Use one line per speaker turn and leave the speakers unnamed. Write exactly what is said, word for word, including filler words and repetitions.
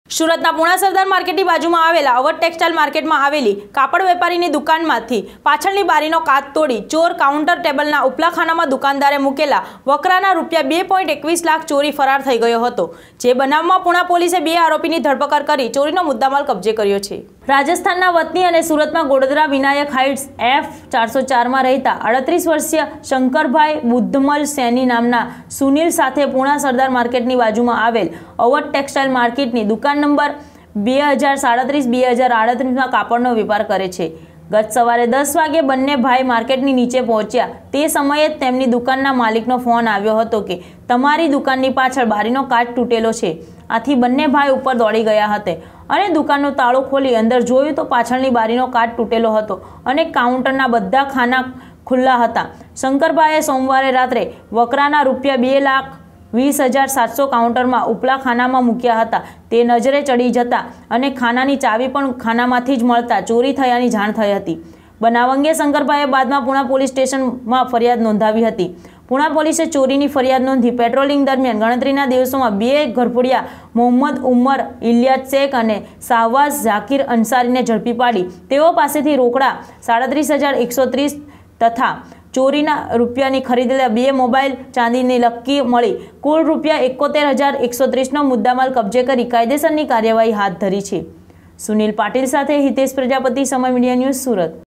સુરતના પૂણા સરદાર માર્કેટની બાજુમાં આવેલા અવધ ટેક્સટાઇલ માર્કેટમાં આવેલી કાપડ વેપારીની દુકાનમાંથી પાછળની બારીનો કાચ તોડી ચોર કાઉન્ટર ટેબલના ઉપલા ખાનામાં દુકાનદારે મૂકેલા વકરાના રૂપિયા બે પોઈન્ટ એકવીસ લાખ ચોરી ફરાર થઈ ગયો હતો। જે બનાવમાં પૂણા પોલીસે બે આરોપીની ધરપકડ કરી ચોરીનો મુદ્દામાલ કબજે કર્યો છે। રાજસ્થાનના વતની અને સુરતમાં ગોડદરા વિનાયક હાઇટ્સ એફ ચારસો ચારમાં રહેતા અડત્રીસ વર્ષીય શંકરભાઈ બુદ્ધમલ સૈની નામના સુનિલ સાથે પૂણા સરદાર માર્કેટની બાજુમાં આવેલ અવધ ટેક્સટાઇલ માર્કેટની દુકાન નંબર બે હજાર સાડત્રીસ બે હજાર આડત્રીસમાં કાપડનો વેપાર કરે છે। ગત સવારે દસ વાગે બંને ભાઈ માર્કેટની નીચે પહોંચ્યા તે સમયે તેમની દુકાનના માલિકનો ફોન આવ્યો હતો કે તમારી દુકાનની પાછળ બારીનો કાચ તૂટેલો છે। આથી બંને ભાઈ ઉપર દોડી ગયા હતા અને દુકાનનો તાળો ખોલી અંદર જોયું તો પાછળની બારીનો કાચ તૂટેલો હતો અને કાઉન્ટરના બધા ખાના ખુલ્લા હતા। શંકરભાઈએ સોમવારે રાત્રે વકરાના રૂપિયા બે લાખ વીસ હજાર સાતસો કાઉન્ટરમાં ઉપલા ખાનામાં મૂક્યા હતા। તે નજરે ચડી જતા અને ખાનાની ચાવી પણ ખાનામાંથી જ મળતા ચોરી થયાની જાણ થઈ હતી। બનાવ અંગે શંકરભાઈએ બાદમાં પૂણા પોલીસ સ્ટેશનમાં ફરિયાદ નોંધાવી હતી। પૂણા પોલીસે ચોરીની ફરિયાદ નોંધી પેટ્રોલિંગ દરમિયાન ગણતરીના દિવસોમાં બે ઘરફોડિયા મોહમ્મદ ઉમર ઇલિયાસ શેખ અને શાહવાઝ ઝાકીર અંસારીને ઝડપી પાડી તેઓ પાસેથી રોકડા સાડત્રીસ હજાર એકસો ત્રીસ તથા ચોરીના રૂપિયાની ખરીદેલા બે મોબાઈલ ચાંદીની લક્કી મળી કુલ રૂપિયા એકોતેર હજાર એકસો ત્રીસનો મુદ્દામાલ કબજે કરી કાયદેસરની કાર્યવાહી હાથ ધરી છે। સુનિલ પાટીલ સાથે હિતેશ પ્રજાપતિ, સમય મીડિયા ન્યૂઝ, સુરત।